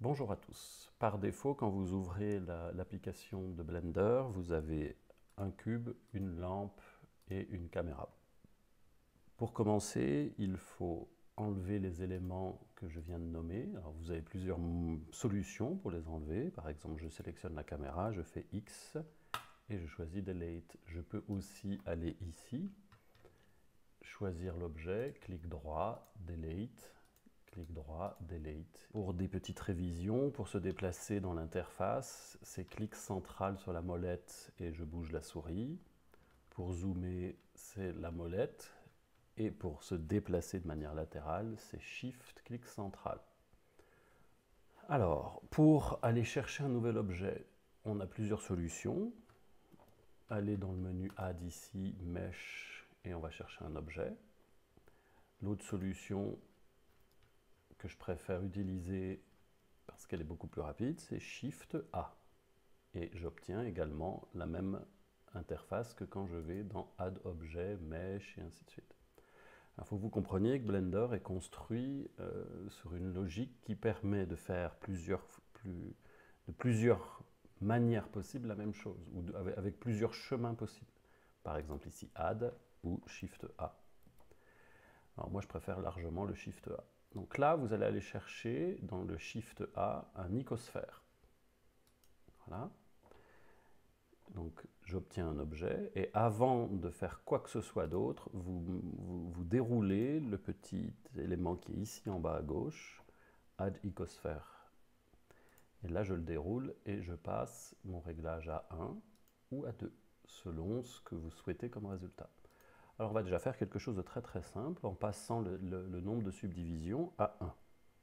Bonjour à tous. Par défaut, quand vous ouvrez l'application de Blender, vous avez un cube, une lampe et une caméra. Pour commencer, il faut enlever les éléments que je viens de nommer. Alors, vous avez plusieurs solutions pour les enlever. Par exemple, je sélectionne la caméra, je fais X et je choisis Delete. Je peux aussi aller ici, choisir l'objet, clic droit, Delete. Clic droit, Delete. Pour des petites révisions, pour se déplacer dans l'interface, c'est clic central sur la molette et je bouge la souris. Pour zoomer, c'est la molette. Et pour se déplacer de manière latérale, c'est Shift, clic central. Alors, pour aller chercher un nouvel objet, on a plusieurs solutions. Aller dans le menu Add ici, Mesh, et on va chercher un objet. L'autre solution que je préfère utiliser parce qu'elle est beaucoup plus rapide, c'est Shift A. Et j'obtiens également la même interface que quand je vais dans Add Objet, Mesh et ainsi de suite. Il faut que vous compreniez que Blender est construit sur une logique qui permet de faire de plusieurs manières possibles la même chose, ou avec plusieurs chemins possibles. Par exemple ici Add ou Shift A. Alors moi je préfère largement le Shift A. Donc là, vous allez aller chercher dans le Shift A un icosphère. Voilà. Donc j'obtiens un objet et avant de faire quoi que ce soit d'autre, vous déroulez le petit élément qui est ici en bas à gauche, Add Icosphere. Et là je le déroule et je passe mon réglage à 1 ou à 2, selon ce que vous souhaitez comme résultat. Alors on va déjà faire quelque chose de très très simple en passant le nombre de subdivisions à 1.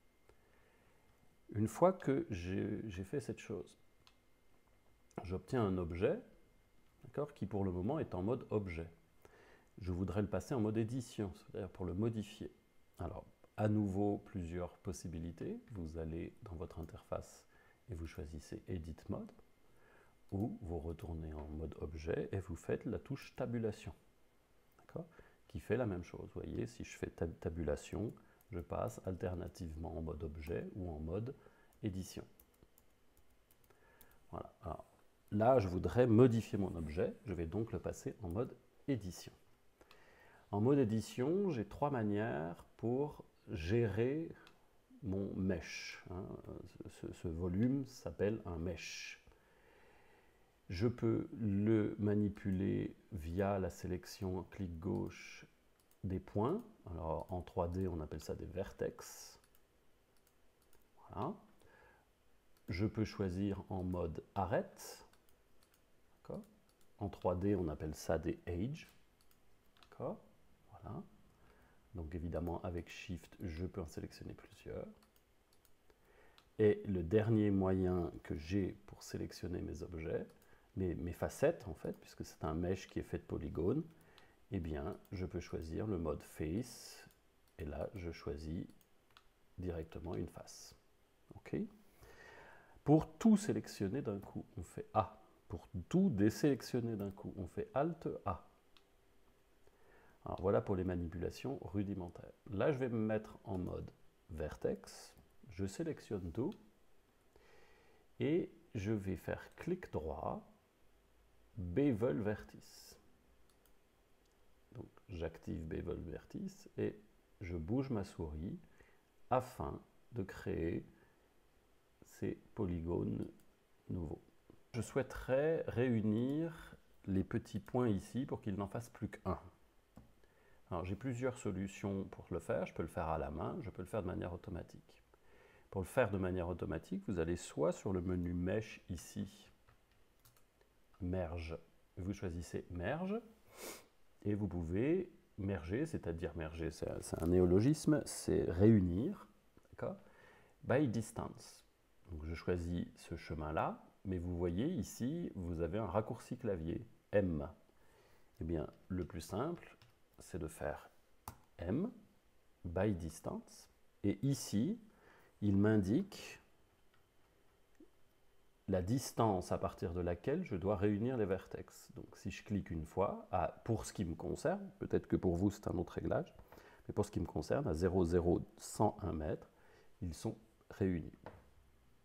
Une fois que j'ai fait cette chose, j'obtiens un objet qui pour le moment est en mode objet. Je voudrais le passer en mode édition, c'est-à-dire pour le modifier. Alors, à nouveau, plusieurs possibilités. Vous allez dans votre interface et vous choisissez Edit Mode, ou vous retournez en mode objet et vous faites la touche tabulation, qui fait la même chose. Vous voyez, si je fais tabulation, je passe alternativement en mode objet ou en mode édition. Voilà. Alors, là, je voudrais modifier mon objet. Je vais donc le passer en mode édition. En mode édition, j'ai trois manières pour gérer mon mesh. Ce volume s'appelle un mesh. Je peux le manipuler via la sélection clic gauche des points. Alors en 3D, on appelle ça des vertex. Voilà. Je peux choisir en mode arrête. En 3D, on appelle ça des edges. Voilà. Donc évidemment, avec Shift, je peux en sélectionner plusieurs. Et le dernier moyen que j'ai pour sélectionner mes objets, mes facettes en fait, puisque c'est un mesh qui est fait de polygones, eh bien, je peux choisir le mode Face, et là, je choisis directement une face. OK. Pour tout sélectionner d'un coup, on fait A. Pour tout désélectionner d'un coup, on fait Alt A. Alors voilà pour les manipulations rudimentaires. Là, je vais me mettre en mode Vertex. Je sélectionne tout et je vais faire clic droit, Bevel Vertice. Donc j'active Bevel Vertice et je bouge ma souris afin de créer ces polygones nouveaux. Je souhaiterais réunir les petits points ici pour qu'il n'en fasse plus qu'un. Alors j'ai plusieurs solutions pour le faire. Je peux le faire à la main, je peux le faire de manière automatique. Pour le faire de manière automatique, vous allez soit sur le menu Mesh ici, Merge, vous choisissez Merge, et vous pouvez merger, c'est-à-dire merger, c'est un néologisme, c'est réunir, by distance. Donc je choisis ce chemin-là, mais vous voyez ici, vous avez un raccourci clavier, M. Eh bien, le plus simple, c'est de faire M, by distance, et ici, il m'indique la distance à partir de laquelle je dois réunir les vertex. Donc si je clique une fois, pour ce qui me concerne, peut-être que pour vous c'est un autre réglage, mais pour ce qui me concerne, à 0,0101 m, ils sont réunis.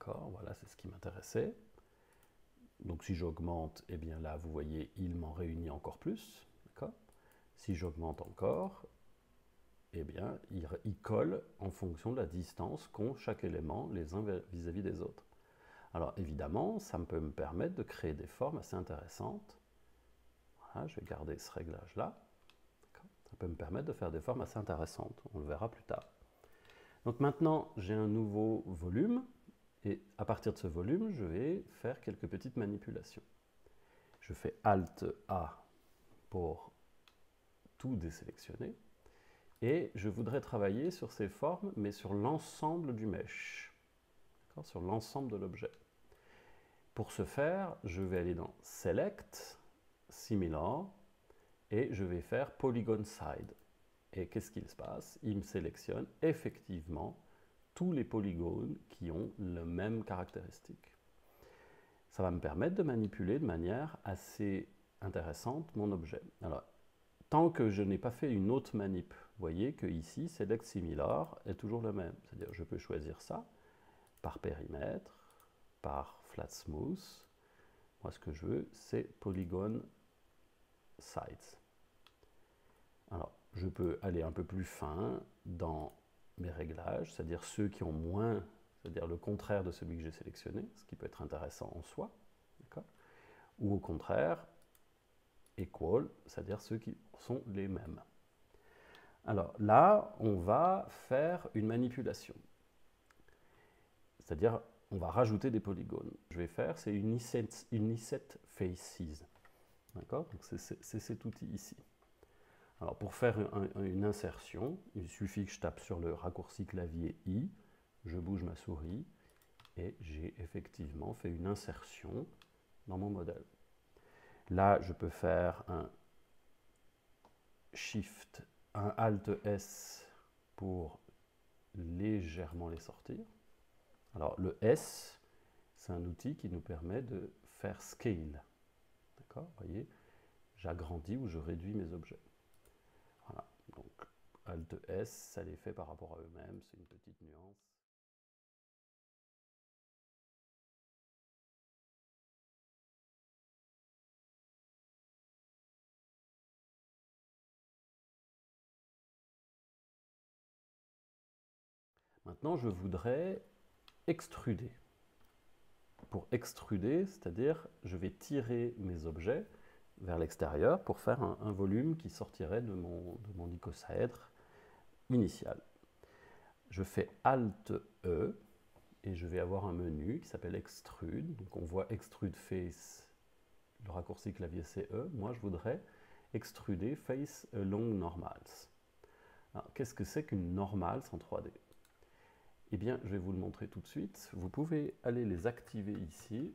D'accord, voilà, c'est ce qui m'intéressait. Donc si j'augmente, eh bien là, vous voyez, il m'en réunit encore plus. D'accord. Si j'augmente encore, eh bien, il colle en fonction de la distance qu'ont chaque élément les uns vis-à-vis des autres. Alors évidemment, ça peut me permettre de créer des formes assez intéressantes. Voilà, je vais garder ce réglage-là. Ça peut me permettre de faire des formes assez intéressantes. On le verra plus tard. Donc maintenant, j'ai un nouveau volume. Et à partir de ce volume, je vais faire quelques petites manipulations. Je fais Alt A pour tout désélectionner. Et je voudrais travailler sur ces formes, mais sur l'ensemble du mesh, sur l'ensemble de l'objet. Pour ce faire, je vais aller dans Select, Similar, et je vais faire Polygon Side. Et qu'est-ce qu'il se passe? Il me sélectionne effectivement tous les polygones qui ont la même caractéristique. Ça va me permettre de manipuler de manière assez intéressante mon objet. Alors, tant que je n'ai pas fait une autre manip, vous voyez que ici, Select Similar est toujours le même. C'est-à-dire je peux choisir ça par périmètre, par Flat Smooth. Moi, ce que je veux, c'est Polygon Sides. Alors, je peux aller un peu plus fin dans mes réglages, c'est-à-dire ceux qui ont moins, c'est-à-dire le contraire de celui que j'ai sélectionné, ce qui peut être intéressant en soi, ou au contraire, equal, c'est-à-dire ceux qui sont les mêmes. Alors là, on va faire une manipulation, c'est-à-dire on va rajouter des polygones. Je vais faire, c'est une Inset Faces, d'accord? Donc c'est cet outil ici. Alors pour faire une insertion, il suffit que je tape sur le raccourci clavier I, je bouge ma souris et j'ai effectivement fait une insertion dans mon modèle. Là, je peux faire un Shift, un Alt S pour légèrement les sortir. Alors le S, c'est un outil qui nous permet de faire scale. D'accord? Vous voyez, j'agrandis ou je réduis mes objets. Voilà, donc Alt S, ça les fait par rapport à eux-mêmes, c'est une petite nuance. Maintenant, je voudrais extruder. Pour extruder, c'est-à-dire je vais tirer mes objets vers l'extérieur pour faire un volume qui sortirait de mon icosèdre initial. Je fais Alt E et je vais avoir un menu qui s'appelle Extrude. Donc on voit Extrude Face, le raccourci clavier CE. Moi je voudrais extruder Face Along Normals. Alors qu'est-ce que c'est qu'une normals en 3D? Eh bien, je vais vous le montrer tout de suite. Vous pouvez aller les activer ici.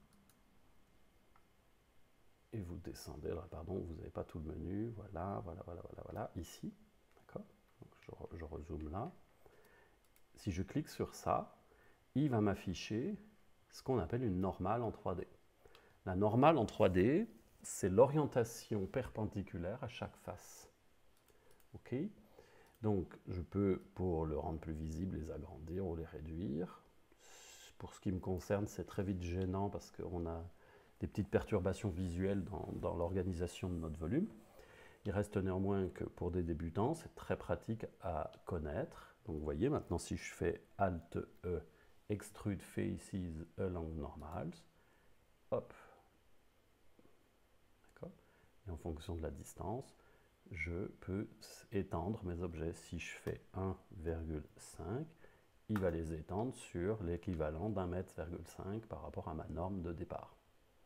Et vous descendez. Alors, pardon, vous n'avez pas tout le menu. Voilà, ici. D'accord? Je rezoome là. Si je clique sur ça, il va m'afficher ce qu'on appelle une normale en 3D. La normale en 3D, c'est l'orientation perpendiculaire à chaque face. OK? Donc, je peux, pour le rendre plus visible, les agrandir ou les réduire. Pour ce qui me concerne, c'est très vite gênant parce qu'on a des petites perturbations visuelles dans l'organisation de notre volume. Il reste néanmoins que pour des débutants, c'est très pratique à connaître. Donc, vous voyez, maintenant, si je fais Alt E, Extrude Faces Along Normals, hop, d'accord. Et en fonction de la distance, je peux étendre mes objets. Si je fais 1,5, il va les étendre sur l'équivalent d'1,5 mètre par rapport à ma norme de départ.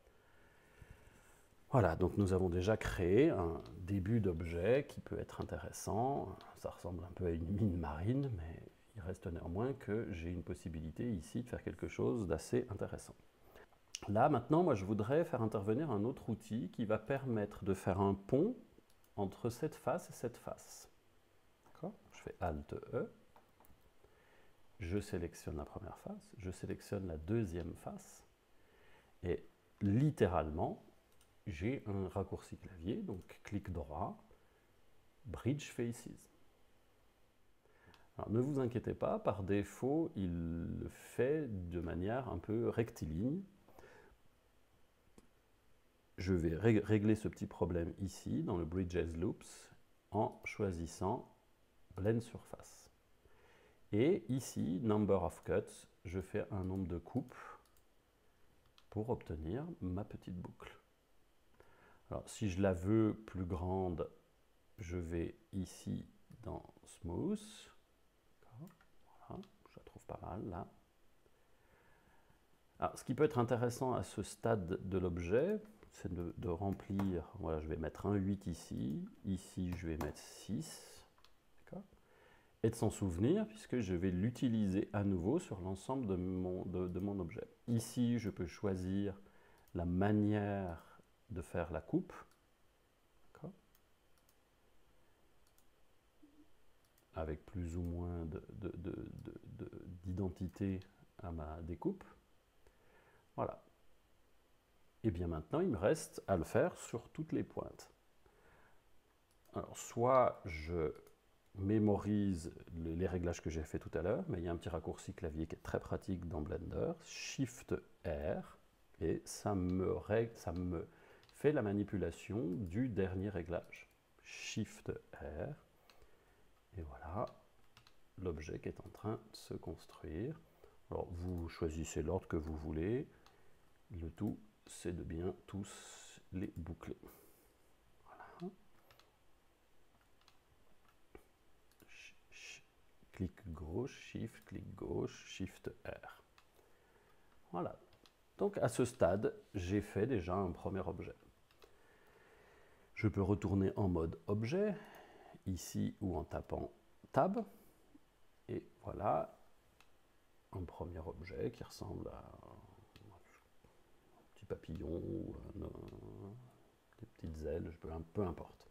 Voilà, donc nous avons déjà créé un début d'objet qui peut être intéressant. Ça ressemble un peu à une mine marine, mais il reste néanmoins que j'ai une possibilité ici de faire quelque chose d'assez intéressant. Là, maintenant, moi, je voudrais faire intervenir un autre outil qui va permettre de faire un pont entre cette face et cette face. Je fais Alt E, je sélectionne la première face, je sélectionne la deuxième face, et littéralement, j'ai un raccourci clavier, donc clic droit, Bridge Faces. Alors, ne vous inquiétez pas, par défaut, il le fait de manière un peu rectiligne. Je vais régler ce petit problème ici, dans le Bridges Loops, en choisissant Blend Surface. Et ici, Number of Cuts, je fais un nombre de coupes pour obtenir ma petite boucle. Alors, si je la veux plus grande, je vais ici dans Smooth. Voilà, je la trouve pas mal là. Alors, ce qui peut être intéressant à ce stade de l'objet, c'est de remplir, voilà, je vais mettre un 8 ici, ici je vais mettre 6, et de s'en souvenir puisque je vais l'utiliser à nouveau sur l'ensemble de mon objet. Ici, je peux choisir la manière de faire la coupe, avec plus ou moins d'identité à ma découpe. Voilà. Et bien maintenant, il me reste à le faire sur toutes les pointes. Alors, soit je mémorise les réglages que j'ai fait tout à l'heure, mais il y a un petit raccourci clavier qui est très pratique dans Blender, Shift R, et ça me fait la manipulation du dernier réglage. Shift R, et voilà l'objet qui est en train de se construire. Alors, vous choisissez l'ordre que vous voulez, le tout c'est de bien tous les boucler. Voilà. Clic gauche, clic gauche, Shift R. Voilà. Donc à ce stade, j'ai fait déjà un premier objet. Je peux retourner en mode objet, ici ou en tapant Tab. Et voilà un premier objet qui ressemble à un petit papillon ou des petites ailes, peu importe.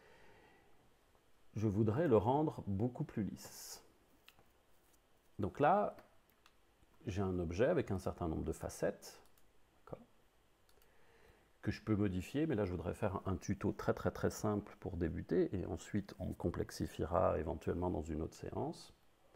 Je voudrais le rendre beaucoup plus lisse. Donc là, j'ai un objet avec un certain nombre de facettes que je peux modifier, mais là je voudrais faire un tuto très simple pour débuter et ensuite on complexifiera éventuellement dans une autre séance.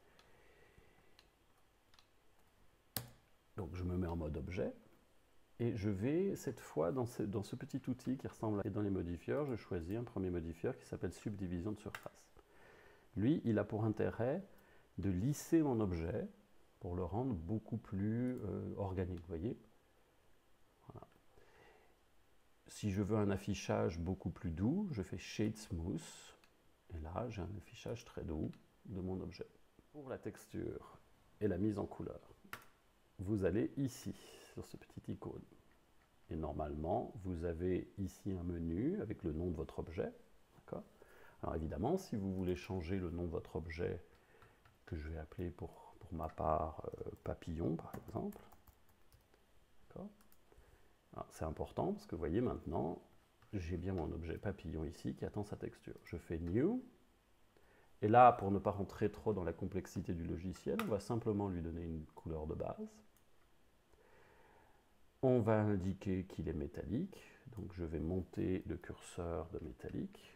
Donc je me mets en mode objet et je vais cette fois dans ce petit outil qui ressemble à... Et dans les modifieurs, je choisis un premier modifieur qui s'appelle subdivision de surface. Lui, il a pour intérêt de lisser mon objet pour le rendre beaucoup plus organique, vous voyez. Voilà. Si je veux un affichage beaucoup plus doux, je fais Shade Smooth, et là j'ai un affichage très doux de mon objet. Pour la texture et la mise en couleur, vous allez ici, sur ce petit icône. Et normalement, vous avez ici un menu avec le nom de votre objet. Alors évidemment, si vous voulez changer le nom de votre objet, que je vais appeler pour ma part papillon par exemple, c'est important parce que vous voyez maintenant, j'ai bien mon objet papillon ici qui attend sa texture. Je fais New, et là, pour ne pas rentrer trop dans la complexité du logiciel, on va simplement lui donner une couleur de base. On va indiquer qu'il est métallique, donc je vais monter le curseur de métallique.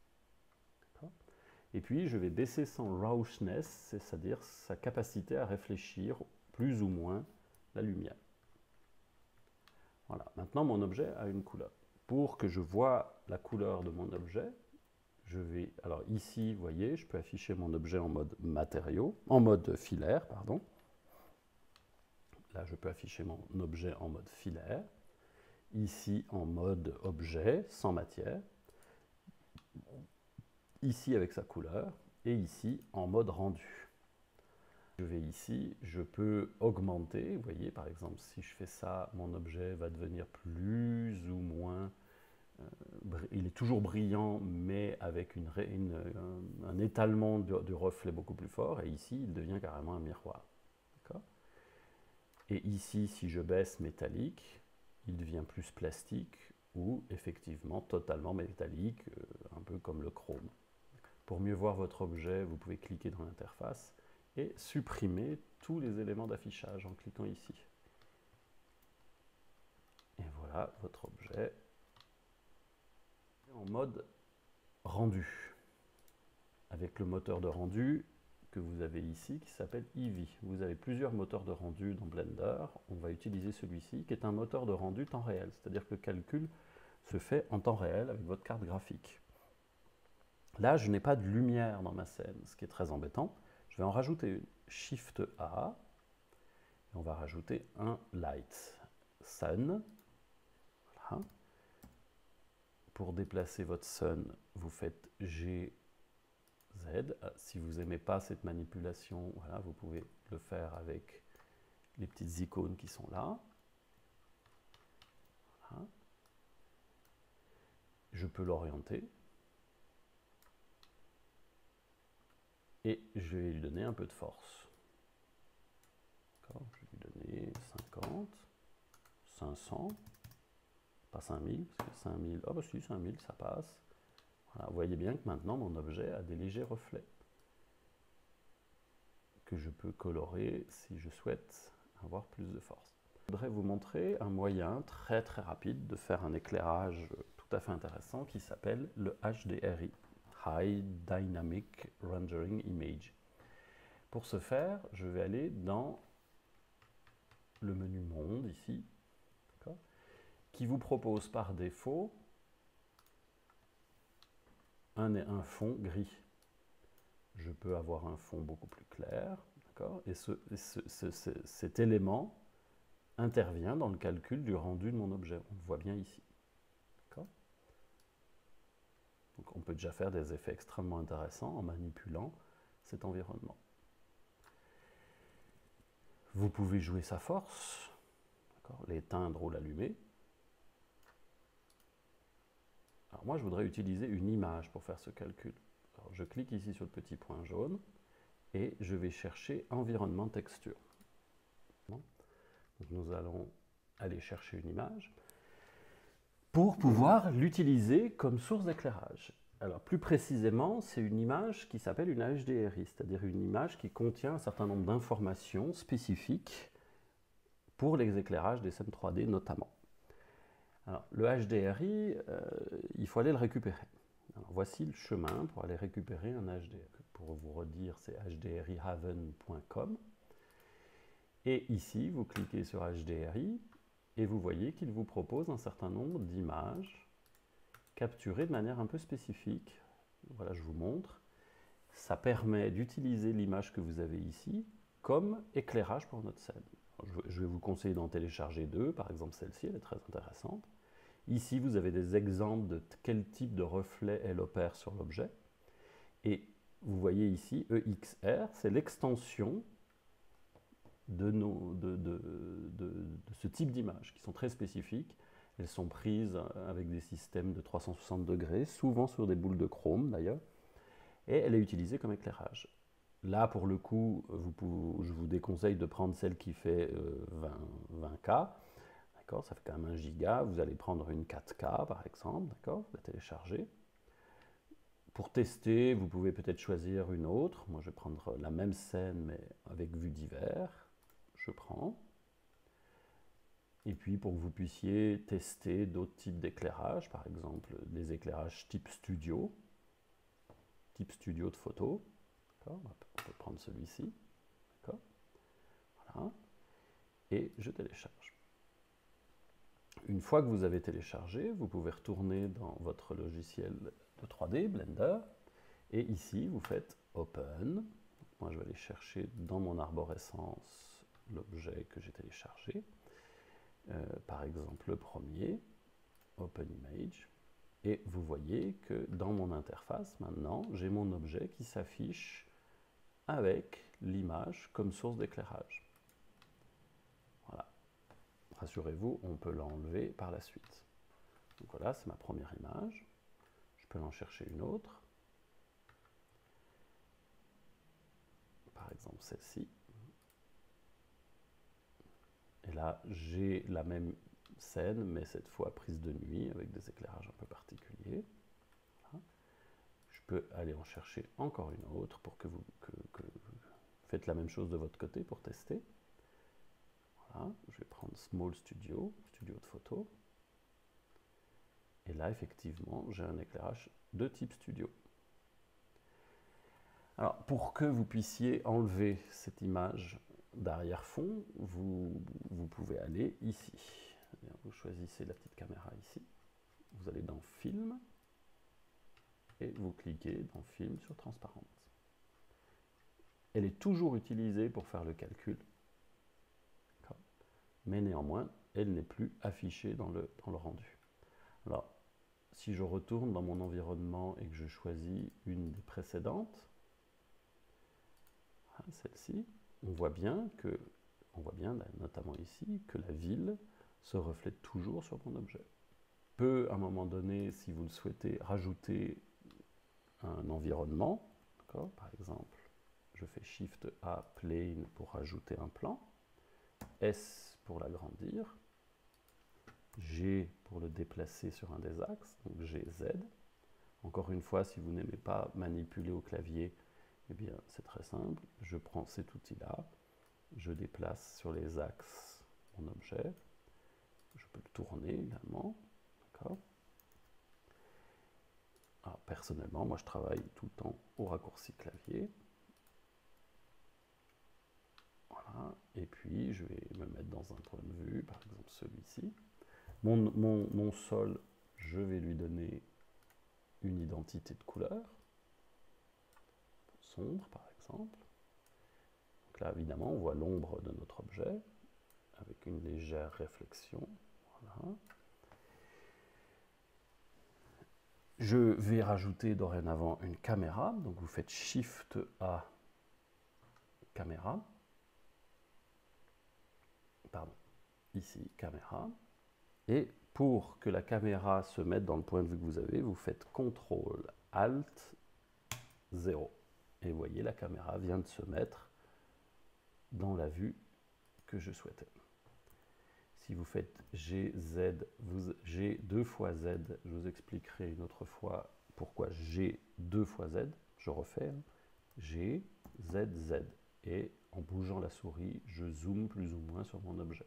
Et puis je vais baisser son roughness, c'est-à-dire sa capacité à réfléchir plus ou moins la lumière. Voilà, maintenant mon objet a une couleur. Pour que je vois la couleur de mon objet, je vais, alors ici, vous voyez, je peux afficher mon objet en mode matériau, en mode filaire, pardon. Là, je peux afficher mon objet en mode filaire. Ici, en mode objet, sans matière. Ici, avec sa couleur. Et ici, en mode rendu. Je vais ici, je peux augmenter. Vous voyez, par exemple, si je fais ça, mon objet va devenir plus ou moins... il est toujours brillant, mais avec un étalement du reflet beaucoup plus fort. Et ici, il devient carrément un miroir. Et ici, si je baisse métallique, il devient plus plastique ou effectivement totalement métallique, un peu comme le chrome. Pour mieux voir votre objet, vous pouvez cliquer dans l'interface et supprimer tous les éléments d'affichage en cliquant ici. Et voilà votre objet en mode rendu. Avec le moteur de rendu, que vous avez ici qui s'appelle Eevee. Vous avez plusieurs moteurs de rendu dans Blender. On va utiliser celui-ci qui est un moteur de rendu temps réel, c'est-à-dire que le calcul se fait en temps réel avec votre carte graphique. Là, je n'ai pas de lumière dans ma scène, ce qui est très embêtant. Je vais en rajouter une. Shift A, et on va rajouter un light. Sun. Voilà. Pour déplacer votre sun, vous faites G, Z. Si vous n'aimez pas cette manipulation, voilà, vous pouvez le faire avec les petites icônes qui sont là. Voilà. Je peux l'orienter. Et je vais lui donner un peu de force. Je vais lui donner 50, 500, pas 5000, parce que 5000, ah bah si, 5000, ça passe. Voilà, vous voyez bien que maintenant mon objet a des légers reflets que je peux colorer si je souhaite avoir plus de force. Je voudrais vous montrer un moyen très rapide de faire un éclairage tout à fait intéressant qui s'appelle le HDRI, High Dynamic Rendering Image. Pour ce faire, je vais aller dans le menu Monde ici, qui vous propose par défaut un fond gris. Je peux avoir un fond beaucoup plus clair, et cet élément intervient dans le calcul du rendu de mon objet. On le voit bien ici. Donc on peut déjà faire des effets extrêmement intéressants en manipulant cet environnement. Vous pouvez jouer sa force, l'éteindre ou l'allumer. Alors moi, je voudrais utiliser une image pour faire ce calcul. Alors, je clique ici sur le petit point jaune et je vais chercher environnement texture. Donc, nous allons aller chercher une image pour pouvoir l'utiliser comme source d'éclairage. Alors plus précisément, c'est une image qui s'appelle une HDRI, c'est-à-dire une image qui contient un certain nombre d'informations spécifiques pour les éclairages des scènes 3D notamment. Alors, le HDRI, il faut aller le récupérer. Alors, voici le chemin pour aller récupérer un HDRI. Pour vous redire, c'est hdrihaven.com. Et ici, vous cliquez sur HDRI et vous voyez qu'il vous propose un certain nombre d'images capturées de manière un peu spécifique. Voilà, je vous montre. Ça permet d'utiliser l'image que vous avez ici comme éclairage pour notre scène. Je vais vous conseiller d'en télécharger deux, par exemple celle-ci, elle est très intéressante. Ici, vous avez des exemples de quel type de reflet elle opère sur l'objet. Et vous voyez ici, EXR, c'est l'extension de ce type d'images, qui sont très spécifiques. Elles sont prises avec des systèmes de 360 degrés, souvent sur des boules de chrome d'ailleurs, et elle est utilisée comme éclairage. Là, pour le coup, je vous déconseille de prendre celle qui fait 20K. Ça fait quand même 1 giga. Vous allez prendre une 4K, par exemple. Vous la télécharger. Pour tester, vous pouvez peut-être choisir une autre. Moi, je vais prendre la même scène, mais avec vue divers. Je prends. Et puis, pour que vous puissiez tester d'autres types d'éclairage, par exemple, des éclairages type studio de photo. On peut prendre celui-ci. Voilà. Et je télécharge. Une fois que vous avez téléchargé, vous pouvez retourner dans votre logiciel de 3D, Blender, et ici, vous faites Open. Moi, je vais aller chercher dans mon arborescence l'objet que j'ai téléchargé. Par exemple, le premier, Open Image. Et vous voyez que dans mon interface, maintenant, j'ai mon objet qui s'affiche avec l'image comme source d'éclairage. Voilà. Rassurez-vous, on peut l'enlever par la suite. Donc voilà, c'est ma première image. Je peux en chercher une autre. Par exemple, celle-ci. Et là, j'ai la même scène, mais cette fois prise de nuit, avec des éclairages un peu particuliers. Voilà. Je peux aller en chercher encore une autre pour que vous faites la même chose de votre côté pour tester. Voilà. Je vais prendre Small Studio, studio de photo. Et là, effectivement, j'ai un éclairage de type studio. Alors, pour que vous puissiez enlever cette image d'arrière-fond, vous pouvez aller ici. Vous choisissez la petite caméra ici. Vous allez dans Film et vous cliquez dans Film sur Transparence. Elle est toujours utilisée pour faire le calcul, mais néanmoins, elle n'est plus affichée dans le rendu. Alors, si je retourne dans mon environnement et que je choisis une des précédentes, celle-ci, on voit bien notamment ici, que la ville se reflète toujours sur mon objet. Peut, à un moment donné, si vous le souhaitez, rajouter un environnement, par exemple, je fais Shift A Plane pour rajouter un plan, S pour l'agrandir, G pour le déplacer sur un des axes, donc GZ. Encore une fois, si vous n'aimez pas manipuler au clavier, eh bien c'est très simple, je prends cet outil-là, je déplace sur les axes mon objet, je peux le tourner également, d'accord. Alors, personnellement, moi je travaille tout le temps au raccourci clavier. Voilà. Et puis je vais me mettre dans un point de vue, par exemple celui-ci. Mon sol, je vais lui donner une identité de couleur, sombre par exemple. Donc là évidemment on voit l'ombre de notre objet, avec une légère réflexion. Voilà. Je vais rajouter dorénavant une caméra, donc vous faites Shift A, caméra, pardon, ici caméra, et pour que la caméra se mette dans le point de vue que vous avez, vous faites CTRL ALT 0. Et vous voyez, la caméra vient de se mettre dans la vue que je souhaitais. Si vous faites G 2 fois Z, je vous expliquerai une autre fois pourquoi G 2 fois Z. Je refais G, Z, Z. Et en bougeant la souris, je zoome plus ou moins sur mon objet.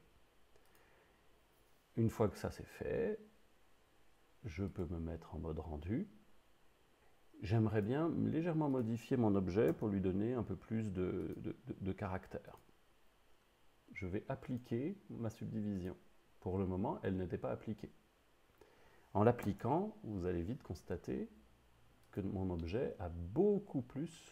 Une fois que ça c'est fait, je peux me mettre en mode rendu. J'aimerais bien légèrement modifier mon objet pour lui donner un peu plus de caractère. Je vais appliquer ma subdivision. Pour le moment, elle n'était pas appliquée. En l'appliquant, vous allez vite constater que mon objet a beaucoup plus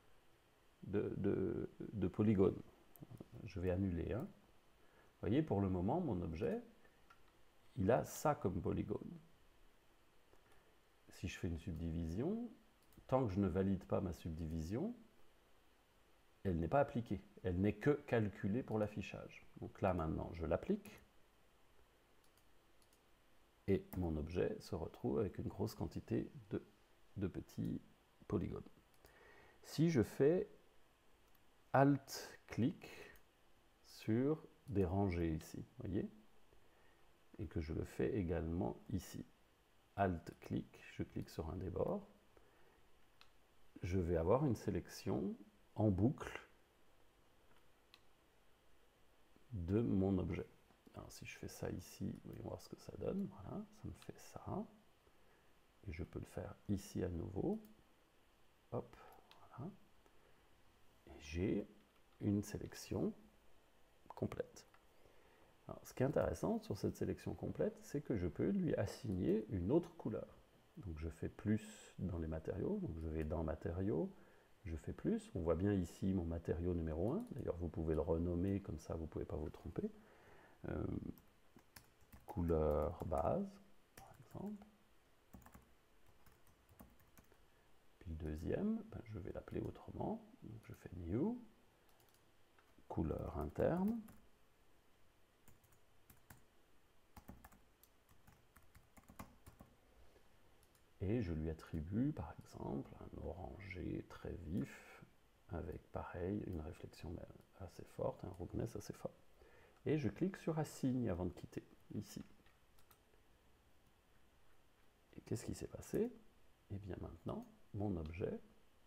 de polygones. Je vais annuler un. Vous voyez, pour le moment, mon objet, il a ça comme polygone. Si je fais une subdivision, tant que je ne valide pas ma subdivision, elle n'est pas appliquée. Elle n'est que calculée pour l'affichage. Donc là, maintenant, je l'applique. Et mon objet se retrouve avec une grosse quantité de petits polygones. Si je fais Alt-clic sur des rangées ici, voyez, et que je le fais également ici. Alt-clic, je clique sur un des bords, je vais avoir une sélection en boucle de mon objet. Alors si je fais ça ici, voyons voir ce que ça donne. Voilà, ça me fait ça. Et je peux le faire ici à nouveau. Hop, voilà. Et j'ai une sélection complète. Alors, ce qui est intéressant sur cette sélection complète, c'est que je peux lui assigner une autre couleur. Donc je fais plus dans les matériaux, donc je vais dans matériaux, je fais plus. On voit bien ici mon matériau numéro 1. D'ailleurs, vous pouvez le renommer, comme ça vous ne pouvez pas vous tromper. Couleur base, par exemple. Puis le deuxième, je vais l'appeler autrement. Donc je fais New, couleur interne. Et je lui attribue, par exemple, un orangé très vif, avec, pareil, une réflexion assez forte, un roughness assez fort. Et je clique sur Assign avant de quitter, ici. Et qu'est-ce qui s'est passé? Eh bien maintenant, mon objet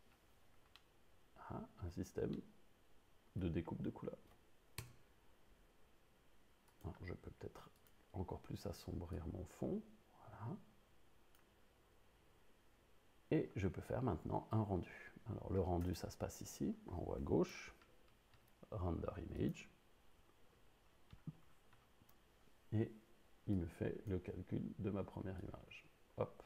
a un système de découpe de couleurs. Alors, je peux peut-être encore plus assombrir mon fond. Voilà. Et je peux faire maintenant un rendu. Alors le rendu, ça se passe ici, en haut à gauche, Render Image. Et il me fait le calcul de ma première image. Hop.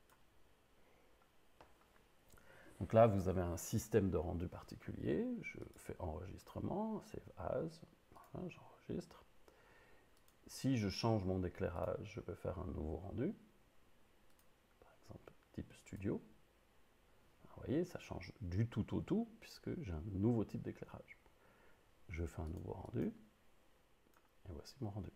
Donc là, vous avez un système de rendu particulier. Je fais enregistrement, save as, voilà, j'enregistre. Si je change mon éclairage, je peux faire un nouveau rendu. Par exemple, type studio. Vous voyez, ça change du tout au tout, puisque j'ai un nouveau type d'éclairage. Je fais un nouveau rendu, et voici mon rendu.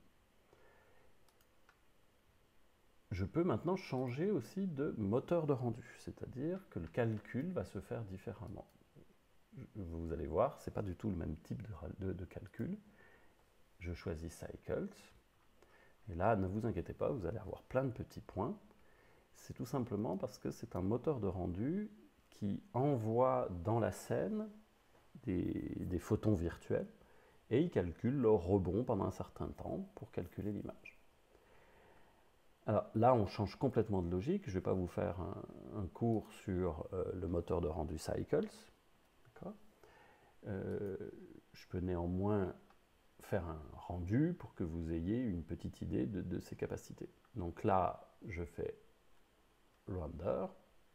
Je peux maintenant changer aussi de moteur de rendu, c'est-à-dire que le calcul va se faire différemment. Vous allez voir, ce n'est pas du tout le même type de calcul. Je choisis Cycles, et là, ne vous inquiétez pas, vous allez avoir plein de petits points. C'est tout simplement parce que c'est un moteur de rendu qui envoie dans la scène des photons virtuels, et il calcule leur rebond pendant un certain temps pour calculer l'image. Alors là, on change complètement de logique. Je ne vais pas vous faire un cours sur le moteur de rendu Cycles. Je peux néanmoins faire un rendu pour que vous ayez une petite idée de ses capacités. Donc là, je fais Render,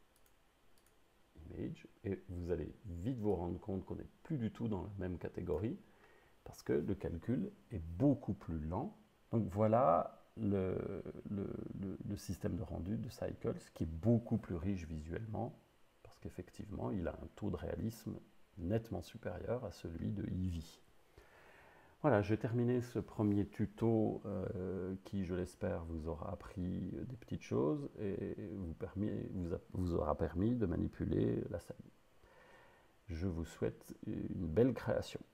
Image, et vous allez vite vous rendre compte qu'on n'est plus du tout dans la même catégorie, parce que le calcul est beaucoup plus lent. Donc voilà le système de rendu de Cycles, qui est beaucoup plus riche visuellement, parce qu'effectivement, il a un taux de réalisme nettement supérieur à celui de Eevee. Voilà, j'ai terminé ce premier tuto qui, je l'espère, vous aura appris des petites choses et vous aura permis de manipuler la scène. Je vous souhaite une belle création.